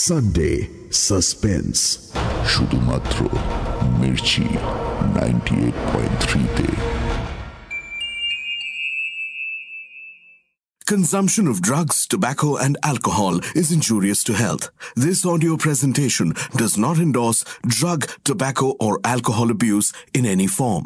Sunday suspense শুধুমাত্র মির্চি 98.3 তে। Consumption of drugs, tobacco, and alcohol is injurious to health. This audio presentation does not endorse drug, tobacco, or alcohol abuse in any form.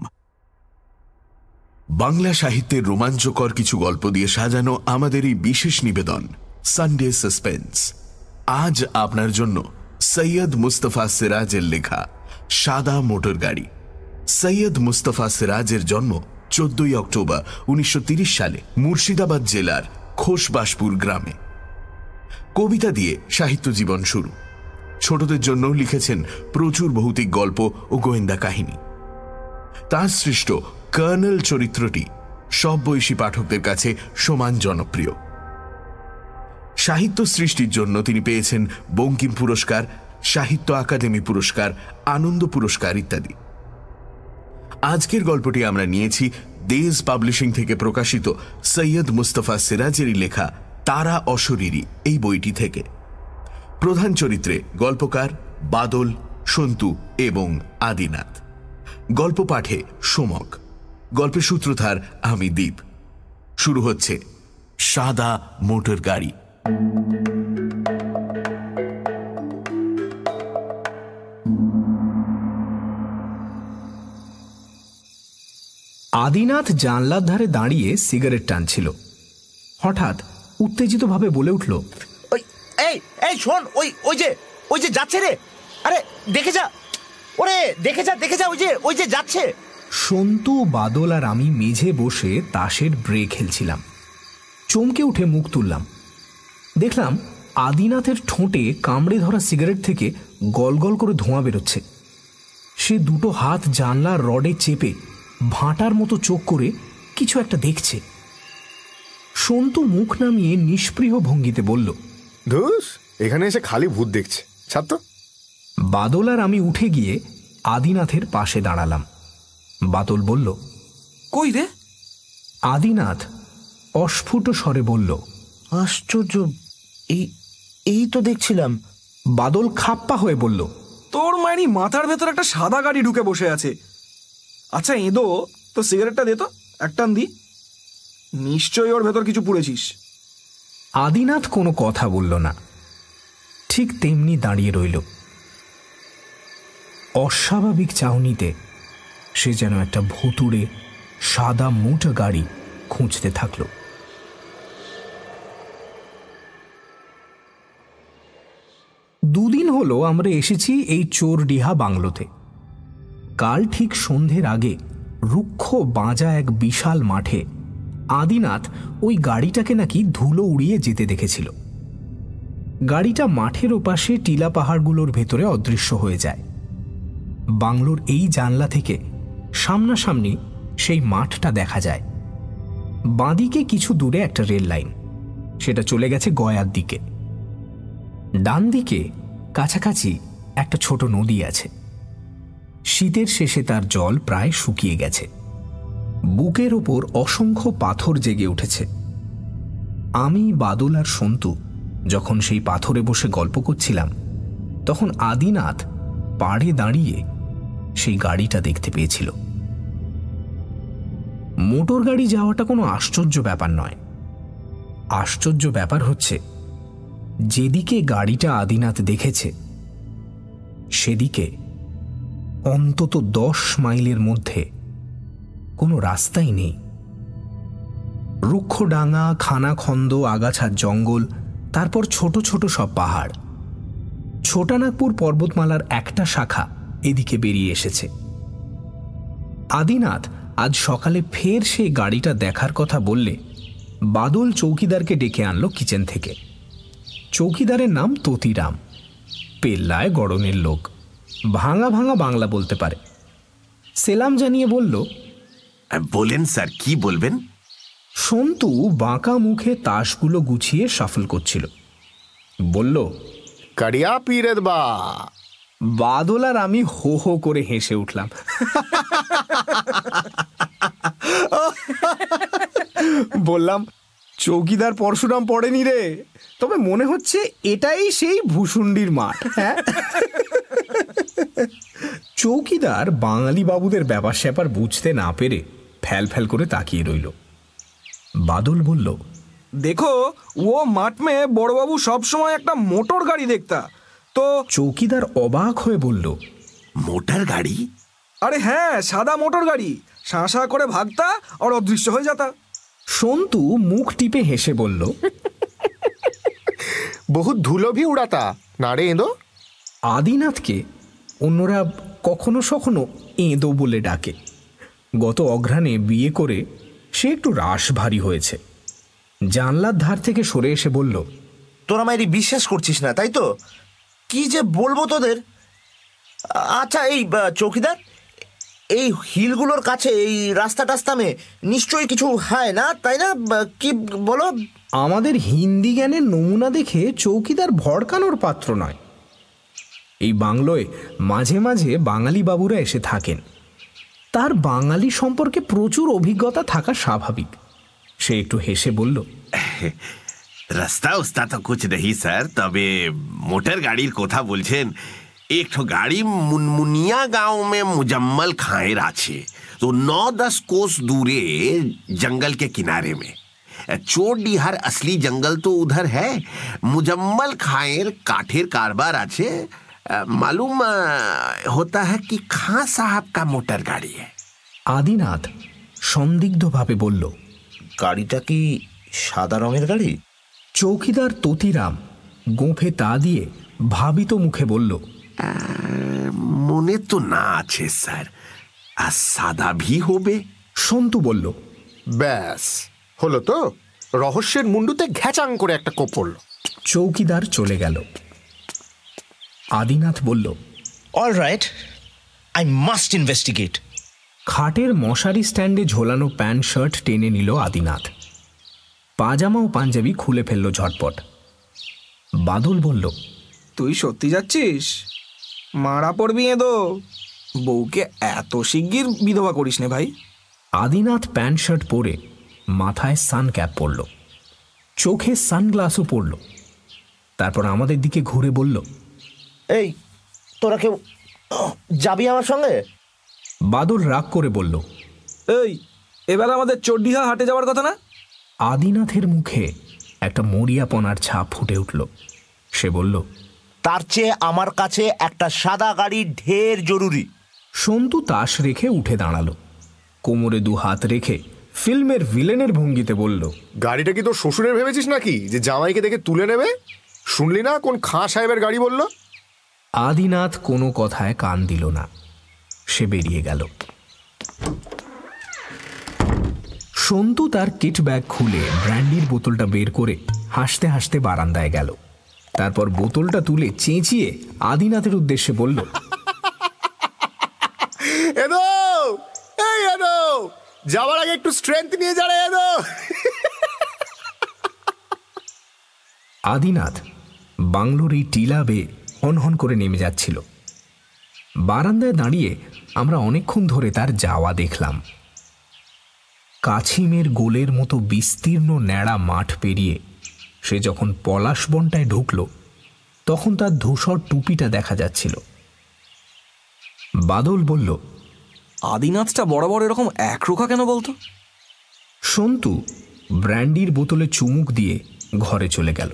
Bangla সাহিত্যের রোমাঞ্চকর কিছু গল্প দিয়ে সাজানো আমাদের এই বিশেষ নিবেদন সানডে সাসপেন্স। আজ আপনার জন্য সৈয়দ মুস্তফা সিরাজের লেখা সাদা মোটর গাড়ি। সৈয়দ মুস্তফা সিরাজের জন্ম 14 অক্টোবর 1930 সালে মুর্শিদাবাদ জেলার খোশবাসপুর গ্রামে। কবিতা দিয়ে সাহিত্য জীবন শুরু। ছোটদের জন্য লিখেছেন প্রচুর ভৌতিক গল্প ও গোয়েন্দা কাহিনী। তার সৃষ্ট কর্নেল চরিত্রটি সব বয়সী পাঠকদের কাছে সমান জনপ্রিয়। সাহিত্য সৃষ্টির জন্য তিনি পেয়েছেন বঙ্কিম পুরস্কার, সাহিত্য আকাদেমি পুরস্কার, আনন্দ পুরস্কার ইত্যাদি। আজকের গল্পটি আমরা নিয়েছি দেজ পাবলিশিং থেকে প্রকাশিত সৈয়দ মুস্তফা সিরাজেরই লেখা তারা অশরীরী এই বইটি থেকে। প্রধান চরিত্রে গল্পকার বাদল, সন্তু এবং আদিনাথ। গল্প পাঠে সোমক। গল্পের সূত্রধার আমি দীপ। শুরু হচ্ছে সাদা মোটর গাড়ি। আদিনাথ জানলার ধারে দাঁড়িয়ে সিগারেট টানছিল। হঠাৎ উত্তেজিতভাবে বলে উঠল, এই শোন, ওই যে যাচ্ছে রে, আরে দেখে যা, ওরে দেখে যা, ওই যে যাচ্ছে। সন্তু, বাদল আর আমি মেঝে বসে তাসের ব্রে খেলছিলাম। চমকে উঠে মুখ তুললাম। দেখলাম আদিনাথের ঠোঁটে কামড়ে ধরা সিগারেট থেকে গলগল করে ধোঁয়া বেরোচ্ছে। সে দুটো হাত জানলার রডে চেপে ভাঁটার মতো চোখ করে কিছু একটা দেখছে। সন্তু মুখ নামিয়ে নিষ্পৃহ ভঙ্গিতে বলল, ধুস, এখানে এসে খালি ভূত দেখছে, ছাড় তো। বাদল আর আমি উঠে গিয়ে আদিনাথের পাশে দাঁড়ালাম। বাদল বলল, কই রে? আদিনাথ অস্ফুট স্বরে বলল, আশ্চর্য, এই তো দেখছিলাম। বাদল খাপ্পা হয়ে বলল, তোর মায়েরই মাথার ভেতর একটা সাদা গাড়ি ঢুকে বসে আছে। আচ্ছা এঁদো, তো সিগারেটটা দে তো, একটান দি। নিশ্চয়ই ওর ভেতর কিছু পুড়েছিস। আদিনাথ কোনো কথা বলল না, ঠিক তেমনি দাঁড়িয়ে রইল। অস্বাভাবিক চাহনিতে সে যেন একটা ভুতুড়ে সাদা মোটা গাড়ি খুঁজতে থাকল। দুদিন হলো আমরা এসেছি এই চোরডিহা বাংলোতে। কাল ঠিক সন্ধ্যের আগে রুক্ষ বাঁজা এক বিশাল মাঠে আদিনাথ ওই গাড়িটাকে নাকি ধুলো উড়িয়ে যেতে দেখেছিল। গাড়িটা মাঠের ওপাশে টিলা পাহাড়গুলোর ভেতরে অদৃশ্য হয়ে যায়। বাংলোর এই জানলা থেকে সামনাসামনি সেই মাঠটা দেখা যায়। বাঁদিকে কিছু দূরে একটা রেল লাইন, সেটা চলে গেছে গয়ার দিকে। ডান দিকে কাছাকাছি একটা ছোট নদী আছে। শীতের শেষে তার জল প্রায় শুকিয়ে গেছে। বুকের ওপর অসংখ্য পাথর জেগে উঠেছে। আমি, বাদল আর সন্তু যখন সেই পাথরে বসে গল্প করছিলাম, তখন আদিনাথ পাড়ে দাঁড়িয়ে সেই গাড়িটা দেখতে পেয়েছিল। মোটর গাড়ি যাওয়াটা কোনো আশ্চর্য ব্যাপার নয়। আশ্চর্য ব্যাপার হচ্ছে যেদিকে গাড়িটা আদিনাথ দেখেছে সেদিকে অন্তত 10 মাইলের মধ্যে কোনো রাস্তাই নেই। রুক্ষডাঙ্গা, খানাখন্দ, আগাছার জঙ্গল, তারপর ছোট ছোট সব পাহাড়। ছোটানাগপুর পর্বতমালার একটা শাখা এদিকে বেরিয়ে এসেছে। আদিনাথ আজ সকালে ফের সেই গাড়িটা দেখার কথা বললে বাদল চৌকিদারকে ডেকে আনলো কিচেন থেকে। চৌকিদারের নাম ততিরাম, পেল্লায় গড়নের লোক, ভাঙা ভাঙা বাংলা বলতে পারে। সেলাম জানিয়ে বলল, বলেন স্যার, কি বলবেন? সন্তু বাঁকা মুখে তাসগুলো গুছিয়ে শাফল করছিল। বলল, কাড়িয়া পীরের বা। বাদল আর আমি হো হো করে হেসে উঠলাম। বললাম, চৌকিদার পরশুরাম পড়েনি রে, তবে মনে হচ্ছে এটাই সেই ভূষুণ্ডির মাঠ। হ্যাঁ, চৌকিদার বাঙালি বাবুদের ব্যাপার স্যাপার বুঝতে না পেরে ফ্যাল ফ্যাল করে তাকিয়ে রইল। বাদল বলল, দেখো ও মাঠ में বড়বাবু সবসময় একটা মোটর গাড়ি দেখতা তো। চৌকিদার অবাক হয়ে বলল, মোটর গাড়ি? আরে হ্যাঁ, সাদা মোটর গাড়ি, শাঁ করে ভাগতা আর অদৃশ্য হয়ে যাতা। সন্তু মুখ টিপে হেসে বলল, বহুত ধুলো ভি উড়াতা না রে এঁদো? আদিনাথকে অন্যরা কখনো সখনো এঁদো বলে ডাকে। গত অঘ্রাণে বিয়ে করে সে একটু রাশ ভারী হয়েছে। জানলার ধার থেকে সরে এসে বলল, তোরা মাইরি বিশ্বাস করছিস না তাই তো? কি যে বলবো তোদের। আচ্ছা এই চৌকিদার, এই হিলগুলোর কাছে এই রাস্তা টাস্তামে নিশ্চয়ই কিছু হয় না তাই না? কি বলো? আমাদের হিন্দি জ্ঞানের নমুনা দেখে চৌকিদার ভড়কানোর পাত্র নয়। এই বাংলোয় মাঝে মাঝে বাঙালি বাবুরা এসে থাকেন। তার বাঙালি সম্পর্কে প্রচুর অভিজ্ঞতা থাকা স্বাভাবিক। সে একটু হেসে বলল, রাস্তা উস্তা তো কুছ নেই স্যার, তবে মোটর গাড়ির কথা বলছেন। একটু গাড়ি মুনমুনিয়া গাঁव में मुजम्मल खायर আছে, तो 9-10 कोस दूरे जंगल के किनारे में। चोरडीहार असली जंगल तो उधर है। मुजम्मल खायर काठेर कारबार আছে। मालूम होता है कि खां साहब का मोटर गाड़ी है। আদিনাথ সন্দিগ্ধভাবে বলল, গাড়িটা কি সাদা রঙের গাড়ি? চৌকিদার ততিরাম গোঁফে তা দিয়ে ভাবিত মুখে বলল, মনে তো না আছে স্যার, আর সাদা ভি হবে। সন্তু বলল, ব্যাস হলো তো, রহস্যের মুন্ডুতে ঘ্যাচাং করে একটা কোপ পড়ল। চৌকিদার চলে গেল। আদিনাথ বলল, all right, I must investigate. খাটের মশারি স্ট্যান্ডে ঝোলানো প্যান্ট শার্ট টেনে নিল আদিনাথ। পাজামা ও পাঞ্জাবি খুলে ফেলল ঝটপট। বাদল বলল, তুই সত্যি যাচ্ছিস? মারা পড়বি এঁদো, বউকে এত শিগগির বিধবা করিস নে ভাই। আদিনাথ প্যান্ট শার্ট পরে মাথায় সান ক্যাপ পরল, চোখে সানগ্লাসও পরল। তারপর আমাদের দিকে ঘুরে বলল, এই তোরা কেউ যাবি আমার সঙ্গে? বাদল রাগ করে বলল, এই এবার আমাদের চোরডিহা হাটে যাওয়ার কথা না? আদিনাথের মুখে একটা মরিয়াপনার ছাপ ফুটে উঠল। সে বলল, তার চেয়ে আমার কাছে একটা সাদা গাড়ি ঢের জরুরি। সন্তু তাস রেখে উঠে দাঁড়ালো, কোমরে 2 হাত রেখে ফিল্মের ভিলেনের ভঙ্গিতে বলল, গাড়িটা কি তোর শ্বশুরের ভেবেছিস নাকি যে জামাইকে দেখে তুলে নেবে? শুনলি না কোন খাঁ সাহেবের গাড়ি বলল? আদিনাথ কোনো কথায় কান দিল না। সে বেরিয়ে গেল। সন্তু তার কিট ব্যাগ খুলে ব্র্যান্ডির বোতলটা বের করে হাসতে হাসতে বারান্দায় গেল। তারপর বোতলটা তুলে চেঁচিয়ে আদিনাথের উদ্দেশ্যে বলল, এদো, এই এদো, যাওয়ার আগে একটু স্ট্রেংথ নিয়ে যা রে এদো। আদিনাথ বাংলোর এই টিলা বেয়ে হনহন করে নেমে যাচ্ছিল। বারান্দায় দাঁড়িয়ে আমরা অনেকক্ষণ ধরে তার যাওয়া দেখলাম। কাছিমের গোলের মতো বিস্তীর্ণ ন্যাড়া মাঠ পেরিয়ে সে যখন পলাশ বনটায় ঢুকল, তখন তার ধূসর টুপিটা দেখা যাচ্ছিল। বাদল বলল, আদিনাথটা বরাবর এরকম একরোখা কেন বলতো? সন্তু ব্র্যান্ডির বোতলে চুমুক দিয়ে ঘরে চলে গেল।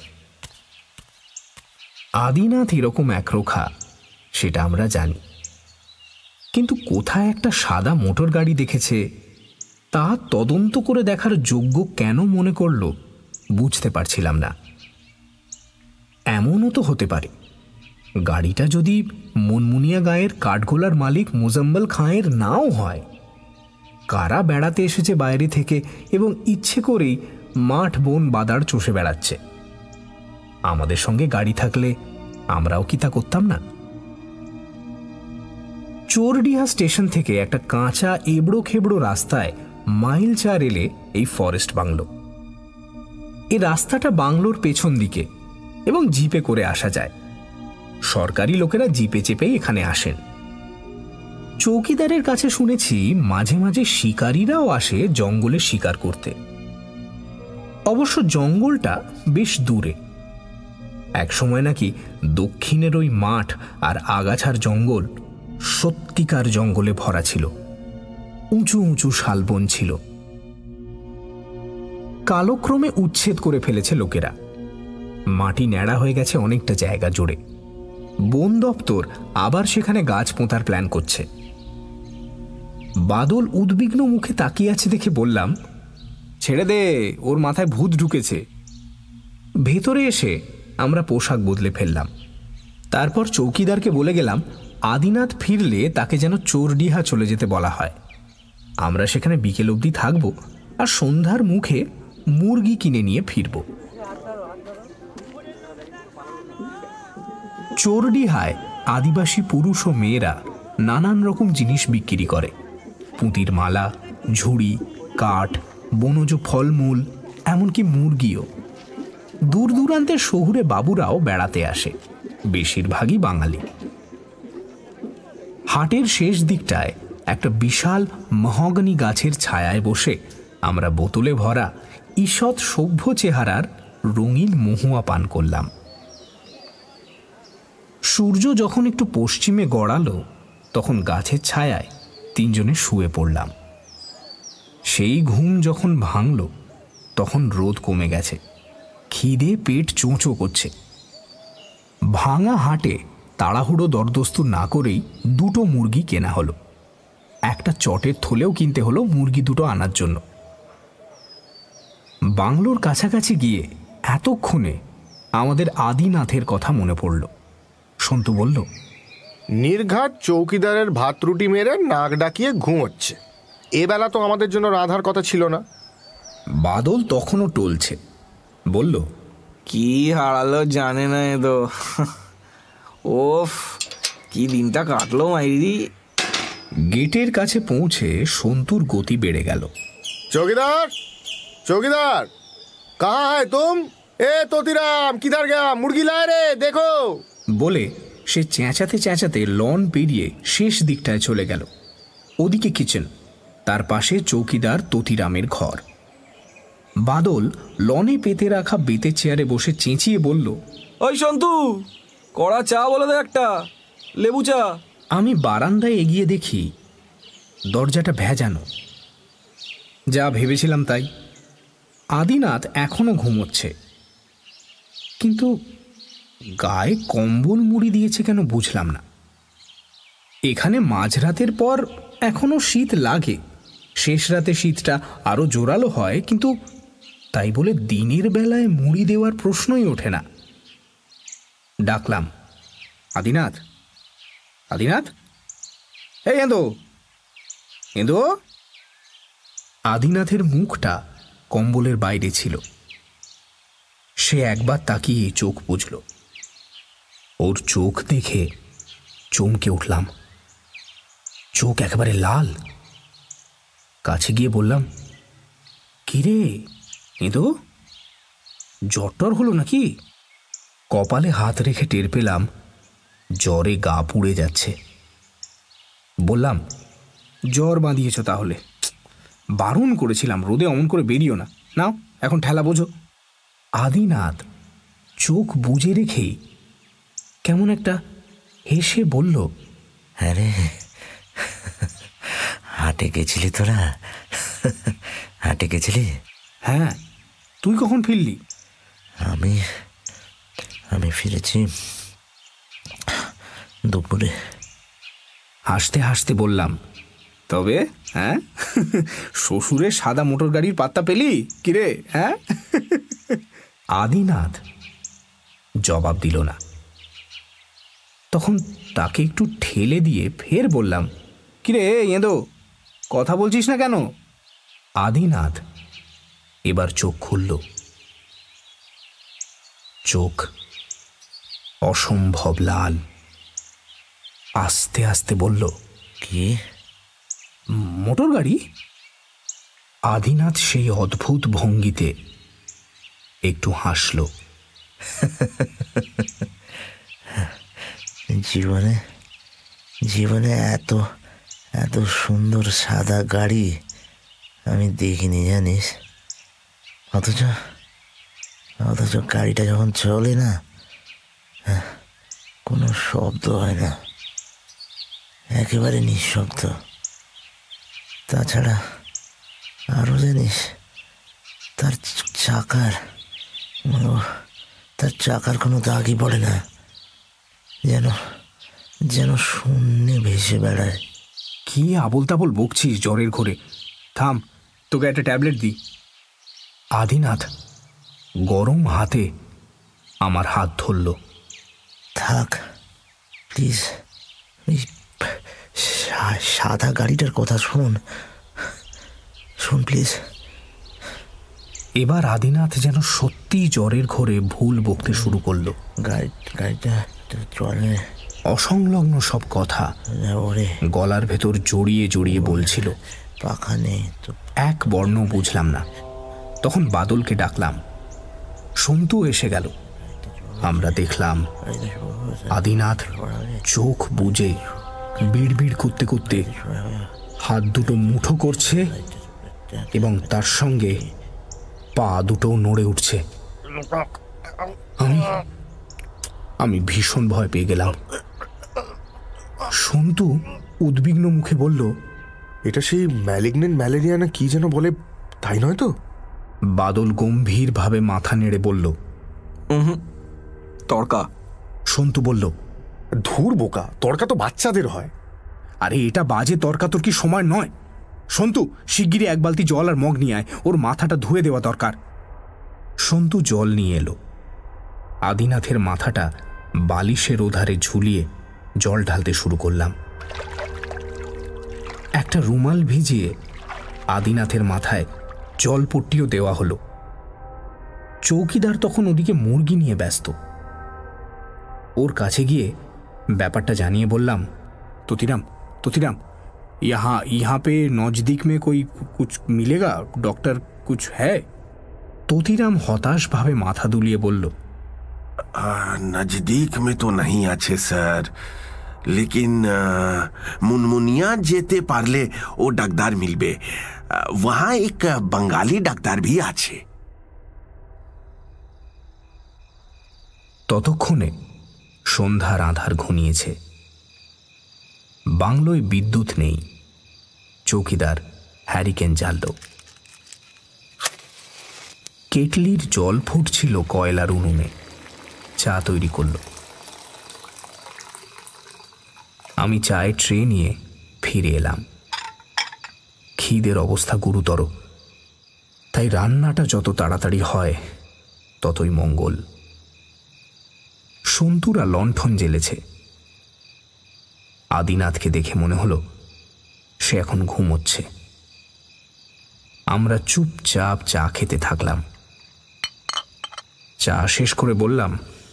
আদিনাথ এরকম একরোখা সেটা আমরা জানি, কিন্তু কোথায় একটা সাদা মোটর গাড়ি দেখেছে তা তদন্ত করে দেখার যোগ্য কেন মনে করল বুঝতে পারছিলাম না। এমনও তো হতে পারে গাড়িটা যদি মুনমুনিয়া গাঁয়ের কাঠগোলার মালিক মুজম্মল খাঁয়ের নাও হয়। কারা বেড়াতে এসেছে বাইরে থেকে এবং ইচ্ছে করেই মাঠ বন বাদার চষে বেড়াচ্ছে। আমাদের সঙ্গে গাড়ি থাকলে আমরাও কি তা করতাম না? চোরডিহা স্টেশন থেকে একটা কাঁচা এবড়ো খেবড়ো রাস্তায় মাইল 4 এলে এই ফরেস্ট বাংলো। এই রাস্তাটা বাংলোর পেছন দিকে এবং জিপে করে আসা যায়। সরকারি লোকেরা জিপে চেপেই এখানে আসেন। চৌকিদারের কাছে শুনেছি মাঝে মাঝে শিকারীরাও আসে জঙ্গলে শিকার করতে। অবশ্য জঙ্গলটা বেশ দূরে। একসময় নাকি দক্ষিণের ওই মাঠ আর আগাছার জঙ্গল সত্যিকার জঙ্গলে ভরা ছিল। উঁচু উঁচু শালবন ছিল। কালক্রমে উচ্ছেদ করে ফেলেছে লোকেরা। মাটি ন্যাড়া হয়ে গেছে অনেকটা জায়গা জুড়ে। বন দপ্তর আবার সেখানে গাছ পোঁতার প্ল্যান করছে। বাদল উদ্বিগ্ন মুখে তাকিয়ে আছে দেখে বললাম, ছেড়ে দে, ওর মাথায় ভূত ঢুকেছে। ভেতরে এসে আমরা পোশাক বদলে ফেললাম। তারপর চৌকিদারকে বলে গেলাম আদিনাথ ফিরলে তাকে যেন চোরডিহা চলে যেতে বলা হয়। আমরা সেখানে বিকেল অবধি থাকব আর সন্ধ্যার মুখে মুরগি কিনে নিয়ে ফিরব। চোরডিহায় আদিবাসী পুরুষ ও মেয়েরা নানান রকম জিনিস বিক্রি করে। পুঁতির মালা, ঝুড়ি, কাঠ, বনজ ফলমূল, এমনকি মুরগিও। দূর দূরান্তের শহুরে বাবুরাও বেড়াতে আসে, বেশিরভাগই বাঙালি। হাটের শেষ দিকটায় একটা বিশাল মহগনি গাছের ছায়ায় বসে আমরা বোতলে ভরা ঈষৎ সভ্য চেহারার রঙিন মহুয়া পান করলাম। সূর্য যখন একটু পশ্চিমে গড়ালো তখন গাছের ছায়ায় তিনজনে শুয়ে পড়লাম। সেই ঘুম যখন ভাঙল তখন রোদ কমে গেছে। খিদে পেট চোঁচো করছে। ভাঙা হাটে তাড়াহুড়ো দরদস্তুর না করেই দুটো মুরগি কেনা হলো। একটা চটের থলেও কিনতে হলো মুরগি দুটো আনার জন্য। বাংলোর কাছাকাছি গিয়ে এতক্ষণে আমাদের আদিনাথের কথা মনে পড়ল। সন্তু বলল, নির্ঘাট চৌকিদারের ভাত রুটি মেরে নাক ডাকিয়ে ঘুমোচ্ছে। এবেলা তো আমাদের জন্য রাধার কথা ছিল না। বাদল তখনও টলছে, বলল, কি হারালো জানে না এ তো। ওফ, কি দিনটা কাটলো মাইরি। গেটের কাছে পৌঁছে সন্তুর গতি বেড়ে গেল। চৌকিদার, চৌকিদার, কাহা হ্যায় তুম? এ তোতিরাম, কিধার গয়া? মুরগি লায় রে, দেখো। বলে সে চেঁচাতে চেঁচাতে লন পেরিয়ে শেষ দিকটায় চলে গেল। ওদিকে কিচেন, তার পাশে চৌকিদার তোতিরামের ঘর। বাদল লনে পেতে রাখা বেতের চেয়ারে বসে চেঁচিয়ে বলল, ওই সন্তু, কড়া চা বলে দে একটা, লেবু চা। আমি বারান্দায় এগিয়ে দেখি দরজাটা ভেজানো। যা ভেবেছিলাম তাই। আদিনাথ এখনো ঘুমোচ্ছে, কিন্তু গায়ে কম্বল মুড়ি দিয়েছে কেন বুঝলাম না। এখানে মাঝরাতের পর এখনো শীত লাগে। শেষ রাতে শীতটা আরো জোরালো হয়, কিন্তু তাই বলে দিনের বেলায় মুড়ি দেওয়ার প্রশ্নই ওঠে না। ডাকলাম, আদিনাথ, আদিনাথ, এই এঁদো, এঁদো। আদিনাথের মুখটা কম্বলের বাইরে ছিল। সে একবার তাকিয়ে চোখ বুঝল। ওর চোখ দেখে চমকে উঠলাম। চোখ একেবারে লাল। কাছে গিয়ে বললাম, কিরে এঁদো, জ্বর হলো নাকি? কপালে হাত রেখে টের পেলাম জ্বরে গা পুড়ে যাচ্ছে। বললাম, জ্বর বাঁধিয়েছ তাহলে? বারণ করেছিলাম রোদে অমন করে বেরিও না। নাও এখন ঠেলা বোঝো। আদিনাথ চোখ বুজে রেখেই কেমন একটা হেসে বলল, আরে হাটে গেছিলি তোরা? হাটে গেছিলি? হ্যাঁ, তুই কখন ফিরলি? আমি ফিরেছি দুপুরে। হাসতে হাসতে বললাম, তবে হ্যাঁ, শ্বশুরের সাদা মোটর গাড়ির পাত্তা পেলি কিরে? হ্যাঁ। আদিনাথ জবাব দিল না। তখন তাকে একটু ঠেলে দিয়ে ফের বললাম, কিরে এঁদো, কথা বলছিস না কেন? আদিনাথ এবার চোখ খুলল। চোখ অসম্ভব লাল। আস্তে আস্তে বলল, কি মোটর গাড়ি? আদিনাথ সেই অদ্ভুত ভঙ্গিতে একটু হাসল। জীবনে এত এত সুন্দর সাদা গাড়ি আমি দেখিনি জানিস, অথচ অথচ গাড়িটা যখন চলে না, কোনো শব্দ হয় না, একেবারে নিঃশব্দ। তাছাড়া আরো জানিস, তার চাকার কোনো দাগই পড়ে না, যেন শূন্যে ভেসে বেড়ায়। কি আবোল তাবোল বকছিস জ্বরের ঘোরে? থাম, তোকে একটা ট্যাবলেট দিই। আদিনাথ গরম হাতে আমার হাত ধরল। থাক প্লিজ, ওই সাদা গাড়িটার কথা শোন প্লিজ। এবার আদিনাথ যেন সত্যিই জ্বরের ঘোরে ভুল বকতে শুরু করলো। গাড়িটা চলে, অসংলগ্ন সব কথা গলার ভেতর জড়িয়ে জড়িয়ে বলছিল। পাখা নেই তো। এক বর্ণ বুঝলাম না। তখন বাদলকে ডাকলাম, সন্তু এসে গেল। আমরা দেখলাম আদিনাথ চোখ বুজে বিড়বিড় করতে করতে হাত দুটো মুঠো করছে এবং তার সঙ্গে পা দুটো নড়ে উঠছে। আমি ভীষণ ভয় পেয়ে গেলাম। সন্তু উদ্বিগ্ন মুখে বলল, এটা সেই ম্যালিগনেন্ট ম্যালেরিয়া না কি যেন বলে, তাই নয় তো? বাদল গম্ভীরভাবে মাথা নেড়ে বলল, তড়কা। সন্তু বলল, ধুর বোকা, তড়কা তো বাচ্চাদের হয়। আরে এটা বাজে তর্কাতর্কি সময় নয়। সন্তু, শিগগিরই এক বালতি জল আর মগ নিয়ে আয়, ওর মাথাটা ধুয়ে দেওয়া দরকার। সন্তু জল নিয়ে এলো। আদিনাথের মাথাটা বালিশের ওধারে ঝুলিয়ে জল ঢালতে শুরু করলাম। একটা রুমাল ভিজিয়ে আদিনাথের মাথায় জলপট্টিও দেওয়া হলো। চৌকিদার তখন ওদিকে মুরগি নিয়ে ব্যস্ত। ওর কাছে গিয়ে ব্যাপারটা জানিয়ে বললাম, তোতিরাম, यहाँ पे नजदीक में कोई कुछ मिलेगा? डॉक्टर कुछ है? তোতিরাম হতাশ ভাবে মাথা দুলিয়ে বলল, नजदीक में तो नहीं अच्छे सर, लेकिन मुनमुनिया जेते पारले ओ डाक्तार मिलबे। वहां एक बंगाली डाक्तार भी आछे। ততক্ষণে সন্ধ্যার আধার ঘনিয়েছে। বাংলোয় বিদ্যুৎ নেই। চৌকিদার হ্যারিকেন জ্বালল। কেটলির জল ফুটছিল কয়লার উনুনে। চা তৈরি করল। আমি চায়ের ট্রে নিয়ে ফিরে এলাম। খিদের অবস্থা গুরুতর, তাই রান্নাটা যত তাড়াতাড়ি হয় ততই মঙ্গল। সন্তুরা লণ্ঠন জ্বেলেছে। আদিনাথকে দেখে মনে হলো সে এখন ঘুমোচ্ছে। আমরা চুপচাপ চা খেতে থাকলাম। চা শেষ করে বললাম,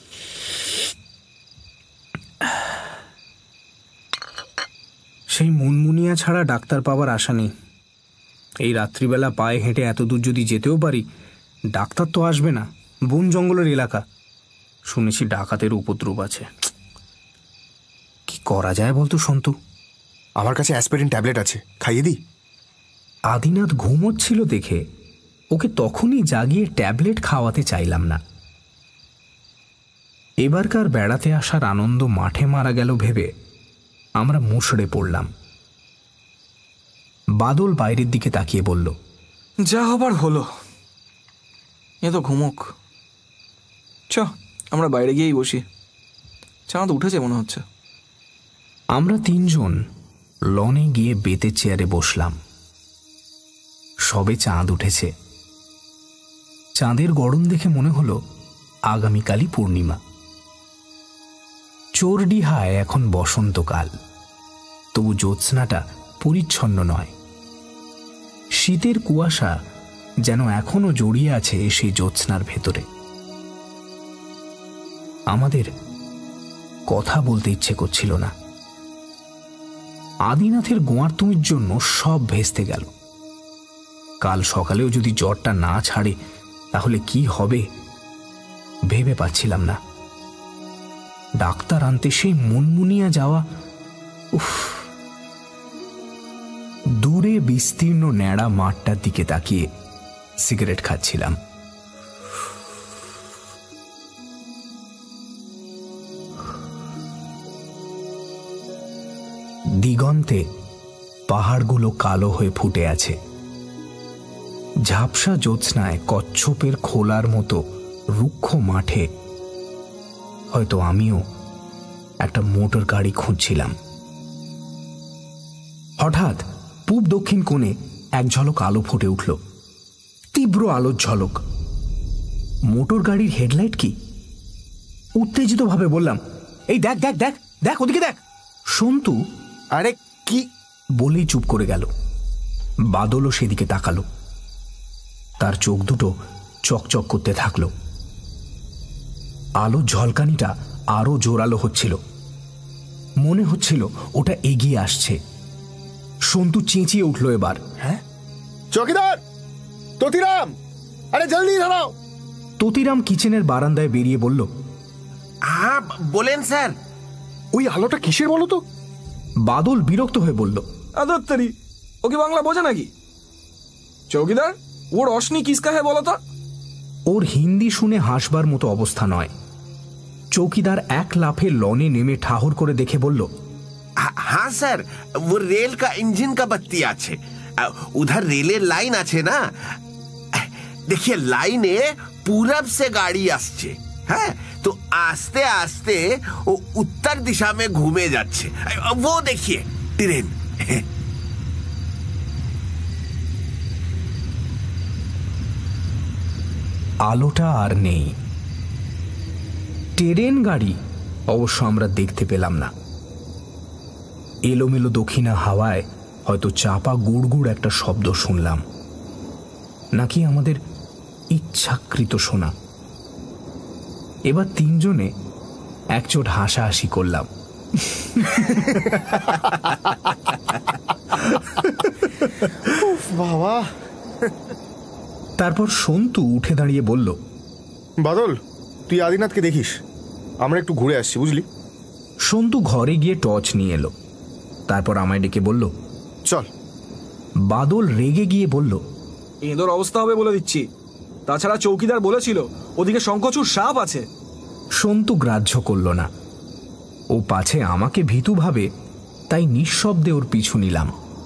সেই মুনমুনিয়া ছাড়া ডাক্তার পাওয়ার আশা নেই। এই রাত্রিবেলা পায়ে হেঁটে এত দূর যদি যেতেও পারি, ডাক্তার তো আসবে না। বন জঙ্গলের এলাকা, শুনেছি ডাকাতের উপদ্রব আছে। কি করা যায় বলতো সন্তু? আমার কাছে অ্যাসপিরিন ট্যাবলেট আছে, খাইয়ে দিই? আদিনাথ ঘুমোচ্ছিল দেখে ওকে তখনই জাগিয়ে ট্যাবলেট খাওয়াতে চাইলাম না। এবারকার বেড়াতে আসার আনন্দ মাঠে মারা গেল ভেবে আমরা মুষড়ে পড়লাম। বাদল বাইরের দিকে তাকিয়ে বলল, যা হবার হলো, এ তো ঘুমুক। চ, আমরা বাইরে গিয়েই বসি। চাঁদ উঠেছে মনে হচ্ছে। আমরা তিনজন লনে গিয়ে বেতের চেয়ারে বসলাম। সবে চাঁদ উঠেছে। চাঁদের গড়ন দেখে মনে হলো আগামীকালই পূর্ণিমা। চোরডিহায় এখন বসন্তকাল, তবু জ্যোৎস্নাটা পরিচ্ছন্ন নয়। শীতের কুয়াশা যেন এখনো জড়িয়ে আছে সেই জ্যোৎস্নার ভেতরে। আমাদের কথা বলতে ইচ্ছে করছিল না। আদিনাথের গোয়ার্তুমির জন্য সব ভেস্তে গেল। কাল সকালেও যদি জ্বরটা না ছাড়ে তাহলে কি হবে ভেবে পাচ্ছিলাম না। ডাক্তার আনতে সেই মুনমুনিয়া যাওয়া, উফ। দূরে বিস্তীর্ণ ন্যাড়া মাঠটার দিকে তাকিয়ে সিগারেট খাচ্ছিলাম। দিগন্তে পাহাড়গুলো কালো হয়ে ফুটে আছে। ঝাপসা জ্যোৎস্নায় কচ্ছপের খোলার মতো রুক্ষ মাঠে হয়তো আমিও একটা মোটর গাড়ি খুঁজছিলাম। হঠাৎ পূব দক্ষিণ কোণে এক ঝলক আলো ফুটে উঠল, তীব্র আলোর ঝলক। মোটর গাড়ির হেডলাইট কি? উত্তেজিত ভাবে বললাম, এই দেখ দেখ দেখ দেখ, ওদিকে দেখ। সন্তু আরে কি বলেই চুপ করে গেল। বাদলও সেদিকে তাকালো, তার চোখ দুটো চকচক করতে থাকলো। আলোর ঝলকানিটা আরো জোরালো হচ্ছিল, মনে হচ্ছিল ওটা এগিয়ে আসছে। সন্তু চেঁচিয়ে উঠল এবার, হ্যাঁ চৌকিদার, ততিরাম, আরে জলদি দাঁড়াও। ততিরাম কিচেনের বারান্দায় বেরিয়ে বলল, হ্যাঁ বলেন স্যার। ওই আলোটা কিসের বলো তো? বাদল বিরক্ত হয়ে বলল, আদত্তারি, ও কি বাংলা বোঝে নাকি? চৌকিদার, ও রশনি কিসকা হ্যাঁ বলো তো? ওর হিন্দি শুনে হাসবার মতো অবস্থা নয়। চৌকিদার এক লাফে লনে নেমে ঠাহর করে দেখে বলল, हाँ सर, वो रेल का इंजन का बत्ती আছে। उधर रेलेर लाइन আছে না, देखिए लाइने पूरब से गाड़ी আসছে, হ্যাঁ তো আস্তে আস্তে ও উত্তর দিশা में घूमे যাচ্ছে। वो देखिए ट्रेन। আলোটা আর নেই। ট্রেন গাড়ি অবশ্য আমরা দেখতে পেলাম না। এলোমেলো দক্ষিণা হাওয়ায় হয়তো চাপা গুড়গুড় একটা শব্দ শুনলাম, নাকি আমাদের ইচ্ছাকৃত শোনা। এবার তিনজনে একচোট হাসাহাসি করলাম। বাবা। তারপর সন্তু উঠে দাঁড়িয়ে বলল, বাদল, তুই আদিনাথকে দেখিস, আমরা একটু ঘুরে আসছি, বুঝলি? সন্তু ঘরে গিয়ে টর্চ নিয়ে এলো, তারপর আমায় ডেকে বলল, চল। বাদল রেগে গিয়ে বলল, এঁদোর অবস্থা হবে বলে দিচ্ছি। তাছাড়া চৌকিদার বলেছিল ওদিকে শঙ্খচূড় সাপ আছে। সন্তু গ্রাহ্য করল না। ও পাছে আমাকে ভীতু ভাবে, তাই নিঃশব্দে ওর পিছু নিলাম।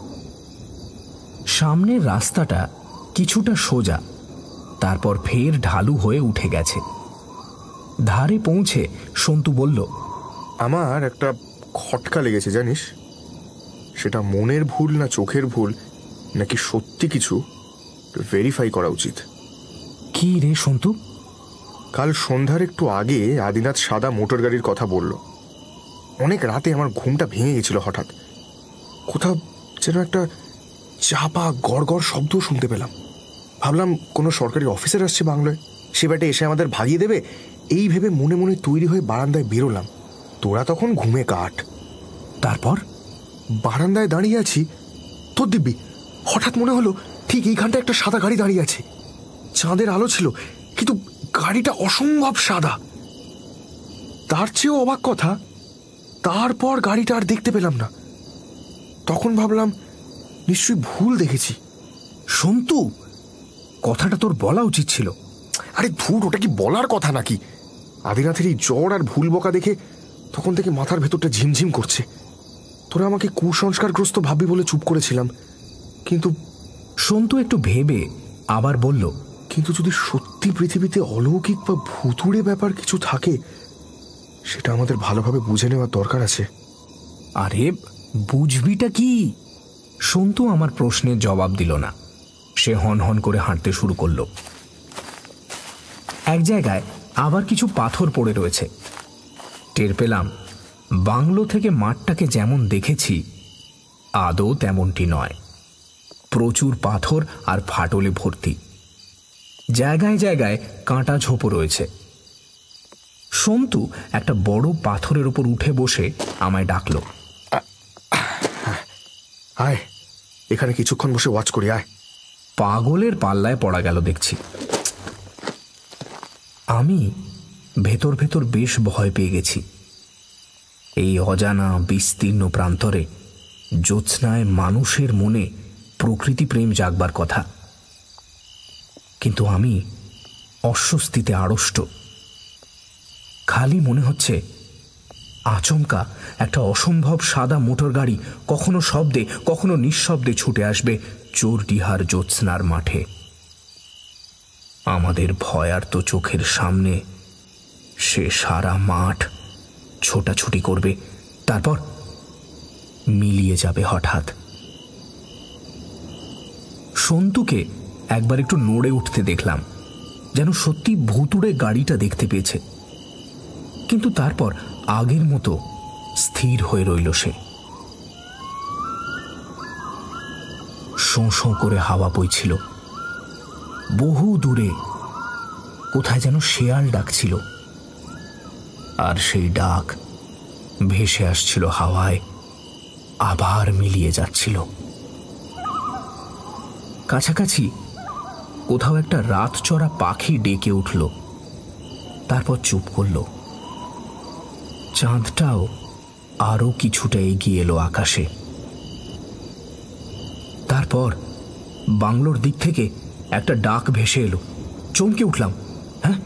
সামনের রাস্তাটা কিছুটা সোজা, তারপর ফের ঢালু হয়ে উঠে গেছে। ধারে পৌঁছে সন্তু বলল, আমার একটা খটকা লেগেছে জানিস। সেটা মনের ভুল না চোখের ভুল নাকি সত্যি কিছু ভেরিফাই করা উচিত। কি রে সন্তু? কাল সন্ধ্যার একটু আগে আদিনাথ সাদা মোটর গাড়ির কথা বলল। অনেক রাতে আমার ঘুমটা ভেঙে গেছিল হঠাৎ। কোথাও যেন একটা চাপা গড় গড় শব্দ শুনতে পেলাম। ভাবলাম কোনো সরকারি অফিসার আসছে বাংলায়, সে ব্যাটে এসে আমাদের ভাগিয়ে দেবে, এই ভেবে মনে মনে তৈরি হয়ে বারান্দায় বেরোলাম। তোরা তখন ঘুমে কাট। তারপর বারান্দায় দাঁড়িয়ে আছি, তোর দিব্যি হঠাৎ মনে হলো ঠিক এইখানটা একটা সাদা গাড়ি দাঁড়িয়ে আছে। চাঁদের আলো ছিল, কিন্তু গাড়িটা অসম্ভব সাদা। তার চেয়েও অবাক কথা, তারপর গাড়িটা আর দেখতে পেলাম না। তখন ভাবলাম নিশ্চয়ই ভুল দেখেছি। সন্তু, কথাটা তোর বলা উচিত ছিল। আরে ধুর, ওটা কি বলার কথা নাকি? আদিনাথের এই জ্বর আর ভুল বকা দেখে তখন থেকে মাথার ভেতরটা ঝিমঝিম করছে। তোরা আমাকে কুসংস্কারগ্রস্ত ভাববি বলে চুপ করেছিলাম, কিন্তু সন্তু একটু ভেবে আবার বলল, কিন্তু যদি সত্যি পৃথিবীতে অলৌকিক বা ভুতুড়ে ব্যাপার কিছু থাকে, সেটা আমাদের ভালোভাবে বুঝে নেওয়ার দরকার আছে। আরে বুঝবিটা কি? সন্তু আমার প্রশ্নের জবাব দিল না। সে হন হন করে হাঁটতে শুরু করল। এক জায়গায় আবার কিছু পাথর পড়ে রয়েছে। টের পেলাম বাংলো থেকে মাঠটাকে যেমন দেখেছি আদৌ তেমনটি নয়। প্রচুর পাথর আর ফাটলে ভর্তি, জায়গায় জায়গায় কাঁটা ঝোপও রয়েছে। সন্তু একটা বড় পাথরের উপর উঠে বসে আমায় ডাকল, আয় এখানে কিছুক্ষণ বসে ওয়াচ করি, আয়। পাগলের পাল্লায় পড়া গেল দেখছি। আমি ভেতর ভেতর বেশ ভয় পেয়ে গেছি। এই অজানা বিস্তীর্ণ প্রান্তরে জ্যোৎস্নায় মানুষের মনে প্রকৃতি প্রেম জাগবার কথা, কিন্তু আমি অস্বস্তিতে আড়ষ্ট। খালি মনে হচ্ছে আচমকা একটা অসম্ভব সাদা মোটর গাড়ি কখনো শব্দে কখনো নিঃশব্দে ছুটে আসবে চোরডিহার জ্যোৎস্নার মাঠে। আমাদের ভয়ার্ত চোখের সামনে সে সারা মাঠ ছোটাছুটি করবে, তারপর মিলিয়ে যাবে হঠাৎ। সন্তুকে একবার একটু নড়ে উঠতে দেখলাম, যেন সত্যি ভুতুড়ে গাড়িটা দেখতে পেয়েছে, কিন্তু তারপর আগের মতো স্থির হয়ে রইল সে। শোঁ শোঁ করে হাওয়া বইছিল, বহু দূরে কোথায় যেন শেয়াল ডাকছিল, আর সেই ডাক ভেসে আসছিল হাওয়ায়, আবার মিলিয়ে যাচ্ছিল। কাছাকাছি কোথাও একটা রাতচরা পাখি ডেকে উঠল, তারপর চুপ করল। চাঁদটাও আরো কিছুটা এগিয়ে এলো আকাশে। তারপর বাংলোর দিক থেকে একটা ডাক ভেসে এলো। চমকে উঠলাম। হ্যাঁ,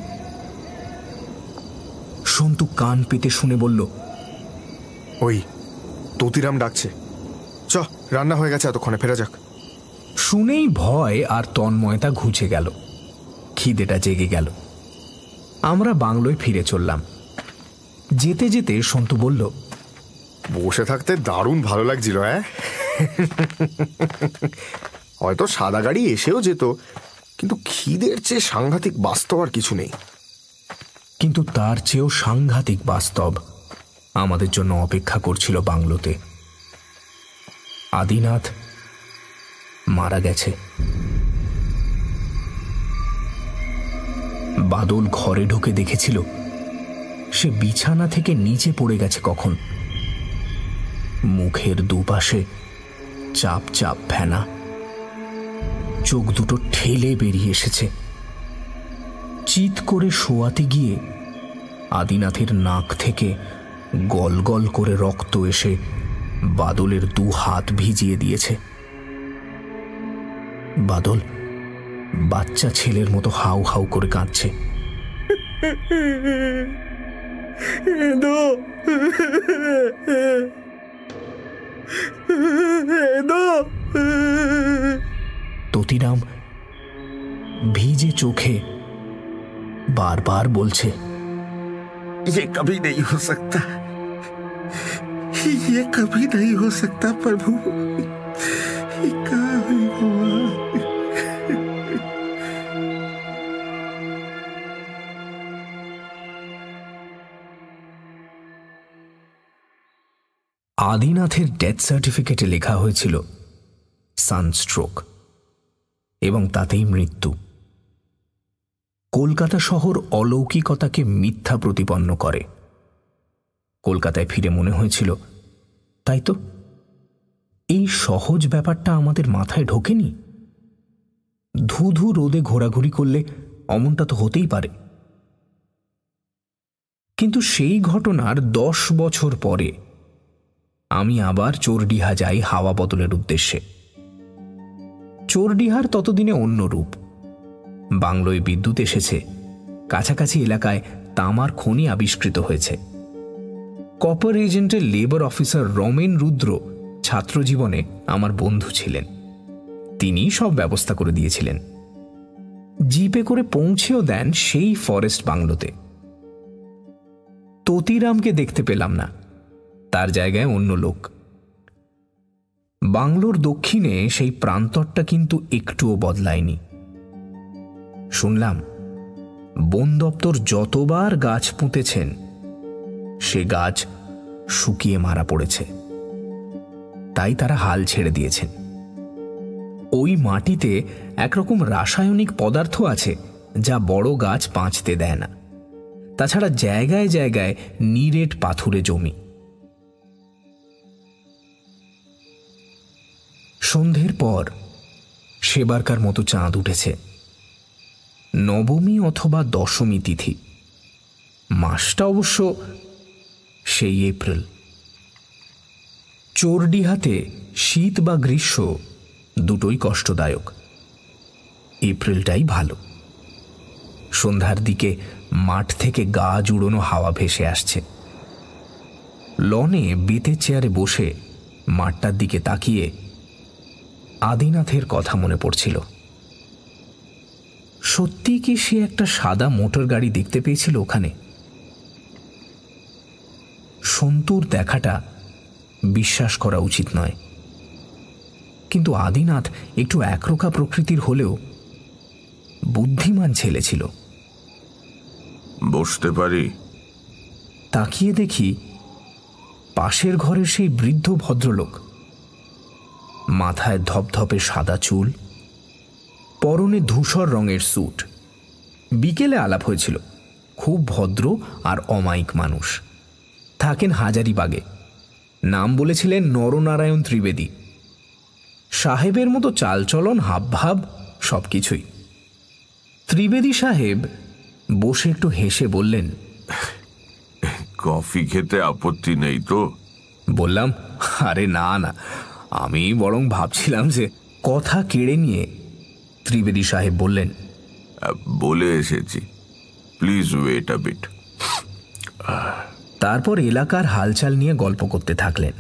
সন্তু কান পেতে শুনে বলল, ওই ততিরাম ডাকছে, চ রান্না হয়ে গেছে, এতক্ষণে ফেরা যাক। শুনেই ভয় আর তন্ময়তা ঘুচে গেল, খিদেটা জেগে গেল। আমরা বাংলোয় ফিরে চললাম। যেতে যেতে সন্তু বলল, বসে থাকতে দারুণ ভালো লাগছিল। হ্যাঁ, হয়তো সাদা গাড়ি এসেও যেত, কিন্তু খিদের চেয়ে সাংঘাতিক বাস্তব আর কিছু নেই। কিন্তু তার চেয়েও সাংঘাতিক বাস্তব আমাদের জন্য অপেক্ষা করছিল বাংলোতে। আদিনাথ মারা গেছে। বাদল ঘরে ঢুকে দেখেছিল সে বিছানা থেকে নিচে পড়ে গেছে কখন। মুখের দুপাশে চাপ চাপ ফেনা, চোখ দুটো ঠেলে বেরিয়ে এসেছে। চিৎ করে শোয়াতে গিয়ে আদিনাথের নাক থেকে গল গল করে রক্ত এসে বাদলের দু হাত ভিজিয়ে দিয়েছে। বাদল বাচ্চা ছেলের মতো হাউ হাউ করে কাঁদছে। ততিরাম ভিজে চোখে বারবার বলছে, ये कभी नहीं हो सकता, ये कभी नहीं हो सकता प्रभु, ये कभी हुआ। আদিনাথের ডেথ সার্টিফিকেটে লেখা হয়েছিল সানস্ট্রোক, এবং তাতেই মৃত্যু। কলকাতা শহর অলৌকিকতাকে মিথ্যা প্রতিপন্ন করে। কলকাতায় ফিরে মনে হয়েছিল, তাই তো, এই সহজ ব্যাপারটা আমাদের মাথায় ঢোকেনি। ধুধু রোদে ঘোরাঘুরি করলে অমনটা তো হতেই পারে। কিন্তু সেই ঘটনার 10 বছর পরে আমি আবার চোরডিহা যাই হাওয়া বদলের উদ্দেশ্যে। চোরডিহার ততদিনে অন্য রূপ। বাংলোয় বিদ্যুৎ এসেছে, কাছাকাছি এলাকায় তামার খনি আবিষ্কৃত হয়েছে। কপার এজেন্টের লেবার অফিসার রমেন রুদ্র ছাত্রজীবনে আমার বন্ধু ছিলেন। তিনি সব ব্যবস্থা করে দিয়েছিলেন। জিপে করে পৌঁছেও দেন সেই ফরেস্ট বাংলোতে। ততিরামকে দেখতে পেলাম না, তার জায়গায় অন্য লোক। বাংলোর দক্ষিণে সেই প্রান্তরটা কিন্তু একটুও বদলায়নি। শুনলাম বন দপ্তর যতবার গাছ পুঁতেছেন সে গাছ শুকিয়ে মারা পড়েছে, তাই তারা হাল ছেড়ে দিয়েছেন। ওই মাটিতে একরকম রাসায়নিক পদার্থ আছে যা বড় গাছ বাঁচতে দেয় না। তাছাড়া জায়গায় জায়গায় নিরেট পাথুরে জমি। সন্ধ্যের পর সেবারকার মতো চাঁদ উঠেছে। নবমী অথবা দশমী তিথি। মাসটা অবশ্য সেই এপ্রিল। চোরডিহাতে শীত বা গ্রীষ্ম দুটোই কষ্টদায়ক। এপ্রিলটাই ভালো। সন্ধ্যার দিকে মাঠ থেকে গা জুড়োনো হাওয়া ভেসে আসছে। লনে বেতের চেয়ারে বসে মাঠটার দিকে তাকিয়ে আদিনাথের কথা মনে পড়ছিল। সত্যি কি সে একটা সাদা মোটর গাড়ি দেখতে পেয়েছিল ওখানে? সন্তুর দেখাটা বিশ্বাস করা উচিত নয়, কিন্তু আদিনাথ একটু একরোখা প্রকৃতির হলেও বুদ্ধিমান ছেলে ছিল। বসতে পারি? তাকিয়ে দেখি পাশের ঘরের সেই বৃদ্ধ ভদ্রলোক, মাথায় ধপধপে সাদা চুল, পরনে ধূসর রঙের স্যুট। বিকেলে আলাপ হয়েছিল। খুব ভদ্র আর অমায়িক মানুষ। থাকেন হাজারিবাগে। নাম বলেছিলেন নরনারায়ণ ত্রিবেদী। সাহেবের মতো চালচলন, হাবভাব, সবকিছুই। ত্রিবেদী সাহেব বসে একটু হেসে বললেন, কফি খেতে আপত্তি নেই তো? বললাম, আরে না না, আমি বরং ভাবছিলাম যে। কথা কেড়ে নিয়ে ত্রিবেদী সাহেব বললেন, বলে এসেছি, প্লিজ ওয়েট আ বিট। তারপর এলাকার হালচাল নিয়ে গল্প করতে থাকলেন।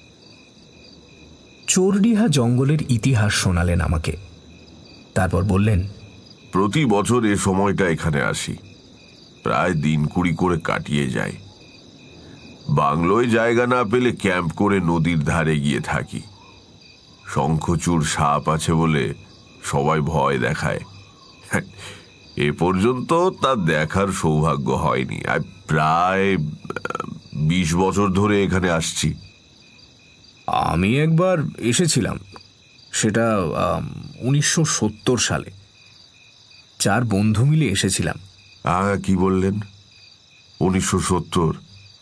চোরডিহা জঙ্গলের ইতিহাস শোনালেন আমাকে। তারপর বললেন, প্রতি বছর এ সময়টা এখানে আসি, প্রায় দিন 20 করে কাটিয়ে যায়। বাংলোয় জায়গা না পেলে ক্যাম্প করে নদীর ধারে গিয়ে থাকি। শঙ্খচূড় সাপ আছে বলে সবাই ভয় দেখায়। এ পর্যন্ত তা দেখার সৌভাগ্য হয়নি। আর প্রায় 20 বছর ধরে এখানে আসছি। আমি একবার এসেছিলাম, সেটা 1970 সালে। 4 বন্ধু মিলে এসেছিলাম। কি বললেন? 1970?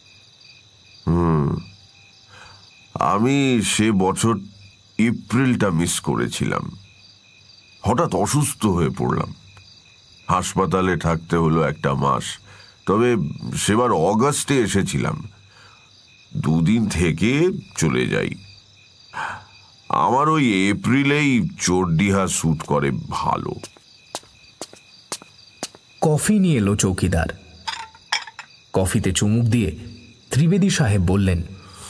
আমি সে বছর এপ্রিলটা মিস করেছিলাম। হঠাৎ অসুস্থ হয়ে পড়লাম। হাসপাতালে থাকতে হলো 1 মাস। তবে সেবার অগাস্টে এসেছিলাম। 2 দিন থেকে চলে যাই। আমার ওই এপ্রিলেই চোরডিহা স্যুট করে ভালো। কফি নিয়ে এলো চৌকিদার। কফিতে চুমুক দিয়ে ত্রিবেদী সাহেব বললেন,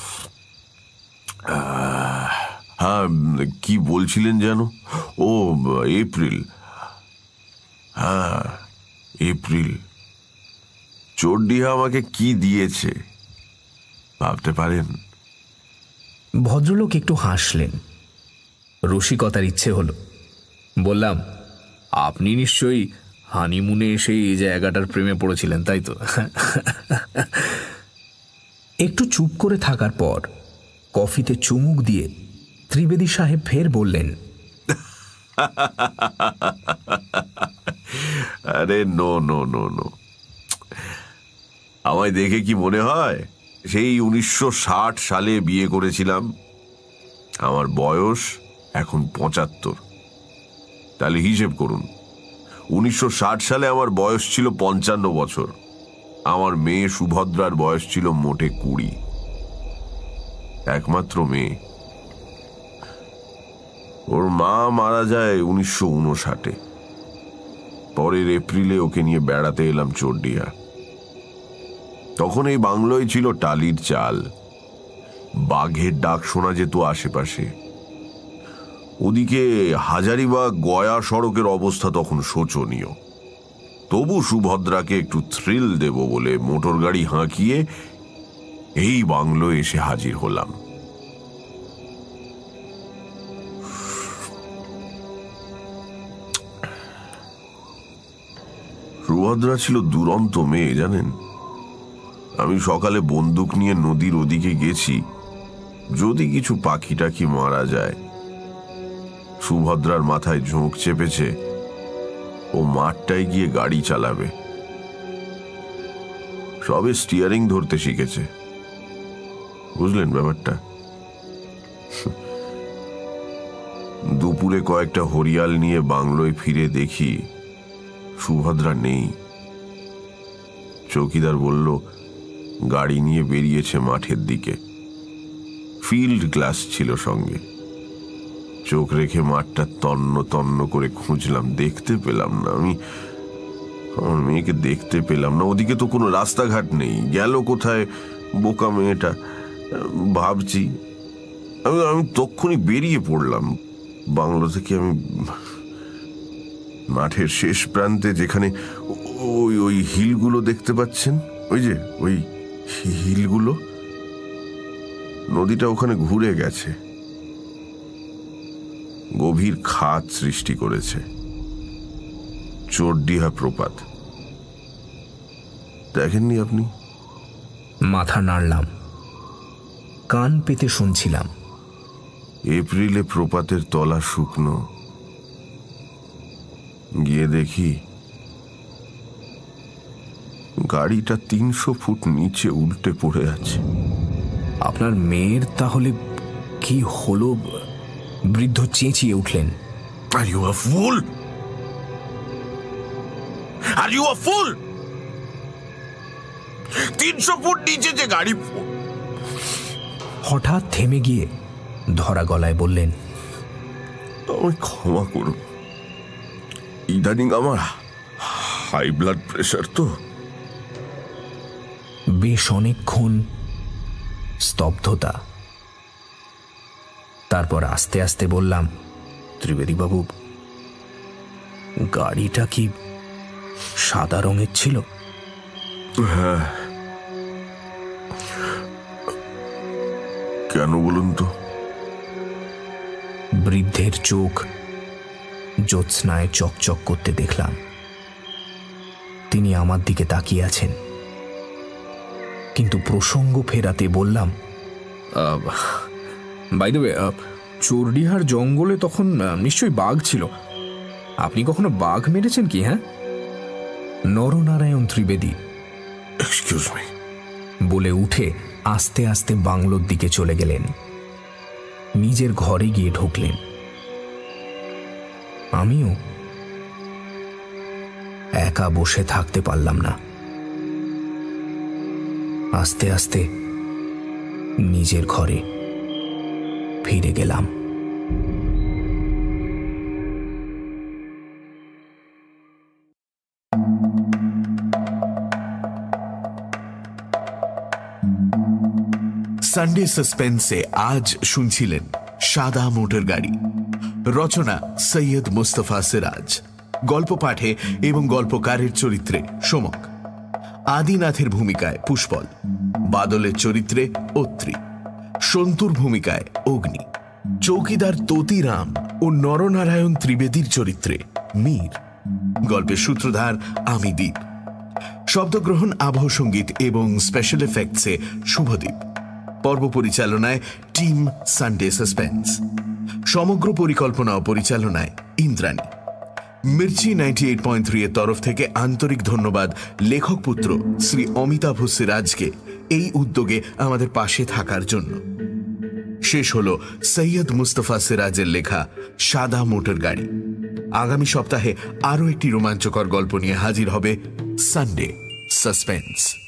হ্যাঁ, কি বলছিলেন যেন? ও, এপ্রিল। হ্যাঁ, এপ্রিল। চোরডিহা আমাকে কি দিয়েছে ভাবতে পারেন? ভদ্রলোক একটু হাসলেন। রসিকতার ইচ্ছে হলো। বললাম, আপনি নিশ্চয়ই হানিমুনে এসে এই জায়গাটার প্রেমে পড়েছিলেন, তাই তো? একটু চুপ করে থাকার পর কফিতে চুমুক দিয়ে ত্রিবেদী সাহেব ফের বললেন, আরে নো নো নো নো, আমায় দেখে কি মনে হয় সেই 1960 সালে বিয়ে করেছিলাম? আমার বয়স এখন 75। তাহলে হিসেব করুন, 1960 সালে আমার বয়স ছিল 55 বছর। আমার মেয়ে সুভদ্রার বয়স ছিল মোটে 20। একমাত্র মেয়ে। ওর মা মারা যায় 1959-এ। পরের এপ্রিলে ওকে নিয়ে বেড়াতে এলাম চোরডিহা। তখন এই বাংলোয় ছিল টালির চাল। বাঘের ডাক শোনা যেত আশেপাশে। ওদিকে হাজারিবাগ গয়া সড়কের অবস্থা তখন শোচনীয়। তবু সুভদ্রাকে একটু থ্রিল দেব বলে মোটর গাড়ি হাঁকিয়ে এই বাংলোয় এসে হাজির হলাম। সুভদ্রা ছিল দুরন্ত মেয়ে, জানেন। আমি সকালে বন্দুক নিয়ে নদীর ওদিকে গেছি, যদি কিছু পাখি টাখি মারা যায়। সুভদ্রার মাথায় ঝোঁক চেপেছে ও মাঠটায় গিয়ে গাড়ি চালাবে। সবে স্টিয়ারিং ধরতে শিখেছে, বুঝলেন ব্যাপারটা। দুপুরে কয়েকটা হরিয়াল নিয়ে বাংলোয় ফিরে দেখি সুভদ্রা নেই। চৌকিদার বলল গাড়ি নিয়ে বেরিয়েছে মাঠের দিকে। ফিল্ড গ্লাস ছিল সঙ্গে। চোখ রেখে মাঠটা তন্ন তন্ন করে খুঁজলাম, দেখতে পেলাম না। আমি আমার মেয়েকে দেখতে পেলাম না। ওদিকে তো কোনো রাস্তাঘাট নেই, গেল কোথায় বোকা মেয়েটা। ভাবছি। আমি তক্ষুনি বেরিয়ে পড়লাম বাংলো থেকে। আমি মাঠের শেষ প্রান্তে, যেখানে ওই হিলগুলো দেখতে পাচ্ছেন, ওই হিলগুলো, নদীটা ওখানে ঘুরে গেছে, গভীর খাদ সৃষ্টি করেছে। চোরডিহা প্রপাত দেখেননি আপনি? মাথা নাড়লাম, কান পেতে শুনছিলাম। এপ্রিলে প্রপাতের তলা শুকনো, গিয়ে দেখি গাড়িটা 300 ফুট নিচে উল্টে পড়ে আছে। আপনার মেয়ের তাহলে কি হলো? বৃদ্ধ চেঁচিয়ে উঠলেন। Are you a fool? Are you a fool? 300 foot নিচে যে গাড়ি। হঠাৎ থেমে গিয়ে ধরা গলায় বললেন, আমায় ক্ষমা করুন, ইদানিং আমার হাই ব্লাড প্রেশার তো। বেশ অনেকক্ষণ স্তব্ধতা। তারপর আস্তে আস্তে বললাম, ত্রিবেদী বাবু, গাড়িটা কি সাদা রঙের ছিল? হ্যাঁ। কেন বলুন তো? বৃদ্ধের চোখ জ্যোৎস্নায় চকচক করতে দেখলাম। তিনি আমার দিকে তাকিয়ে আছেন, কিন্তু প্রসঙ্গ ফেরাতে বললাম, বাই দ্য ওয়ে, চোরডিহার জঙ্গলে তখন নিশ্চয়ই বাঘ ছিল। আপনি কখনো বাঘ মেরেছেন কি? হ্যাঁ? নরনারায়ণ ত্রিবেদী এক্সকিউজ মি বলে উঠে আস্তে আস্তে বাংলোর দিকে চলে গেলেন। নিজের ঘরে গিয়ে ঢুকলেন। আমিও একা বসে থাকতে পারলাম না। আস্তে আস্তে নিজের ঘরে ফিরে গেলাম। সানডে সাসপেন্সে আজ শুনছিলেন সাদা মোটর গাড়ি। রচনা সৈয়দ মুস্তফা সিরাজ। গল্প পাঠে এবং গল্পকারের চরিত্রে সোমক। আদিনাথের ভূমিকায় পুষ্পল, বাদলের চরিত্রে অত্রি, সন্তুর ভূমিকায় অগ্নি, চৌকিদার ততিরাম ও নরনারায়ণ ত্রিবেদীর চরিত্রে মীর। গল্পের সূত্রধার আমি দীপ। শব্দগ্রহণ, আবহ সঙ্গীত এবং স্পেশাল এফেক্টসে শুভদীপ। পর্ব পরিচালনায় টিম সানডে সাসপেন্স। সমগ্র পরিকল্পনা ও পরিচালনায় ইন্দ্রাণী। মির্চি 98.3 এর তরফ থেকে আন্তরিক ধন্যবাদ লেখক পুত্র শ্রী অমিতাভ সিরাজকে এই উদ্যোগে আমাদের পাশে থাকার জন্য। শেষ হল সৈয়দ মুস্তফা সিরাজের লেখা সাদা মোটর গাড়ি। আগামী সপ্তাহে আরও একটি রোমাঞ্চকর গল্প নিয়ে হাজির হবে সানডে সাসপেন্স।